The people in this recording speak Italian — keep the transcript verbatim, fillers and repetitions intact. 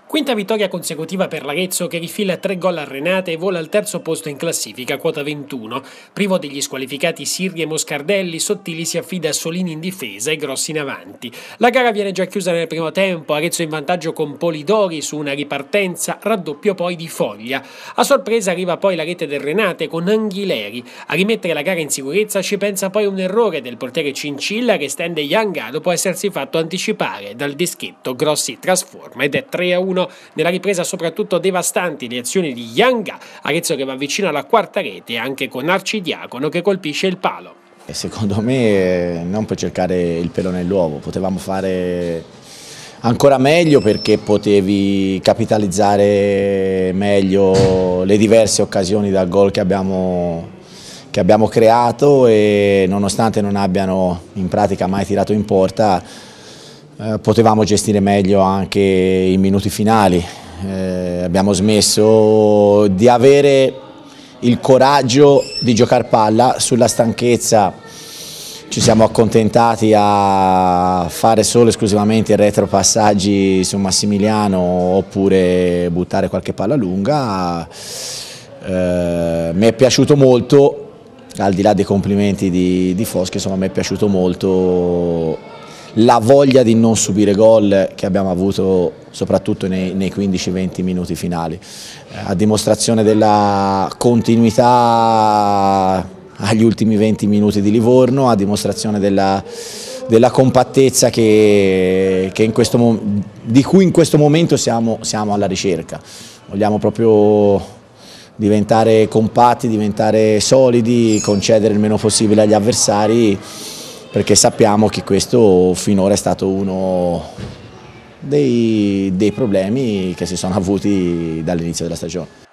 Quinta vittoria consecutiva per l'Arezzo che rifila tre gol a Renate e vola al terzo posto in classifica, quota ventuno. Privo degli squalificati Sirri e Moscardelli, Sottili si affida a Solini in difesa e Grossi in avanti. La gara viene già chiusa nel primo tempo, Arezzo in vantaggio con Polidori su una ripartenza, raddoppio poi di Foglia. A sorpresa arriva poi la rete del Renate con Anghileri. A rimettere la gara in sicurezza ci pensa poi un errore del portiere Cincilla che stende Yanga dopo essersi fatto anticipare. Dal dischetto Grossi trasforma ed è tre a uno. Nella ripresa soprattutto devastanti le azioni di Yanga, Arezzo che va vicino alla quarta rete anche con Arcidiacono che colpisce il palo. Secondo me non per cercare il pelo nell'uovo, potevamo fare ancora meglio perché potevi capitalizzare meglio le diverse occasioni dal gol che abbiamo, che abbiamo creato e nonostante non abbiano in pratica mai tirato in porta, Eh, potevamo gestire meglio anche i minuti finali, eh, abbiamo smesso di avere il coraggio di giocare palla, sulla stanchezza ci siamo accontentati a fare solo e esclusivamente retropassaggi su Massimiliano oppure buttare qualche palla lunga. Eh, mi è piaciuto molto, al di là dei complimenti di, di Foschi, insomma mi è piaciuto molto la voglia di non subire gol che abbiamo avuto soprattutto nei, nei quindici venti minuti finali, eh, a dimostrazione della continuità agli ultimi venti minuti di Livorno, a dimostrazione della, della compattezza che, che in questo, di cui in questo momento siamo, siamo alla ricerca. Vogliamo proprio diventare compatti, diventare solidi, concedere il meno possibile agli avversari, perché sappiamo che questo finora è stato uno dei, dei problemi che si sono avuti dall'inizio della stagione.